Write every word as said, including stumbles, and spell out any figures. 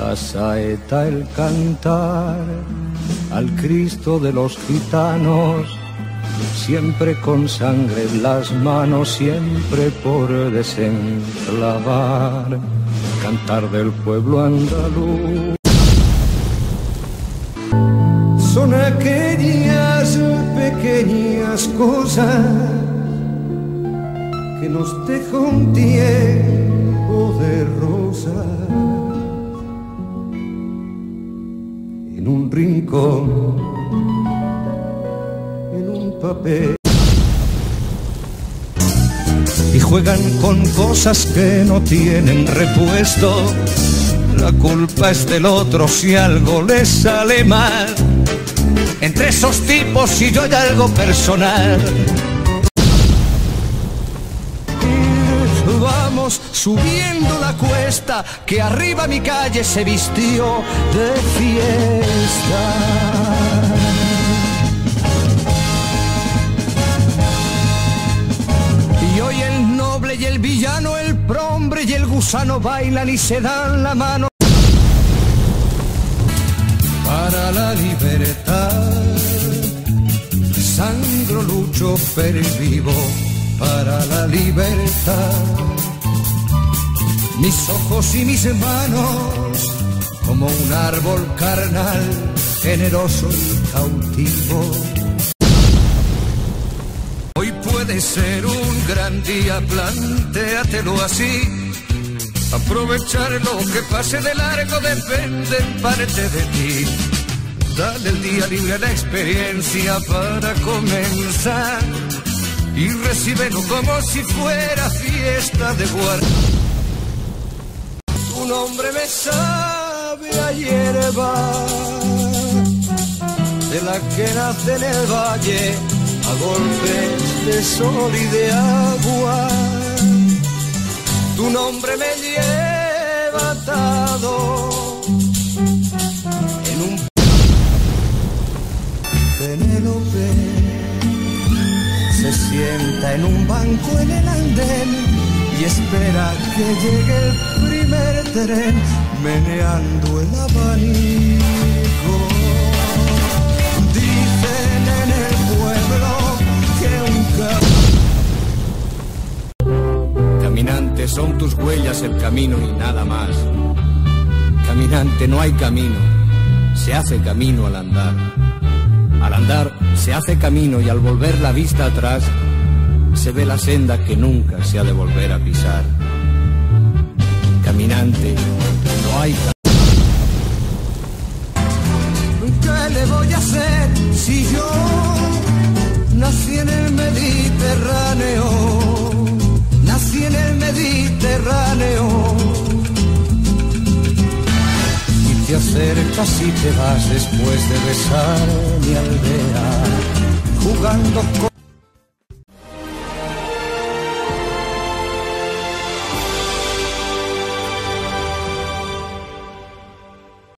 la saeta, el cantar al Cristo de los gitanos, siempre con sangre en las manos, siempre por desenclavar, cantar del pueblo andaluz. Son aquellas pequeñas cosas que nos deja un tiempo de rosas en un rincón, en un papel. Y juegan con cosas que no tienen repuesto. La culpa es del otro si algo les sale mal. Entre esos tipos y yo hay algo personal. Vamos subiendo la cuesta, que arriba mi calle se vistió de fiesta. Y hoy el noble y el villano, el prombre y el gusano bailan y se dan la mano. Para la libertad, sangro, lucho, pervivo para la libertad. Mis ojos y mis manos, como un árbol carnal, generoso y cautivo. Hoy puede ser un gran día, plantéatelo así. Aprovechar lo que pase de largo depende en parte de ti. Dale el día libre a la experiencia para comenzar y recíbelo como si fuera fiesta de guardia. Tu nombre me sabe a hierba, de la que nace en el valle a golpes de sol y de agua. Tu nombre me lleva atado en un Penélope. Se sienta en un banco en el andén y espera que llegue el primer tren, meneando el abanico. Dicen en el pueblo que un caminante son tus huellas el camino y nada más. Caminante, no hay camino, se hace camino al andar. Al andar se hace camino y al volver la vista atrás se ve la senda que nunca se ha de volver a pisar. Caminante, no hay camino. ¿Qué le voy a hacer si yo nací en el Mediterráneo? Nací en el Mediterráneo. Y te acercas y te vas después de besar mi aldea, jugando con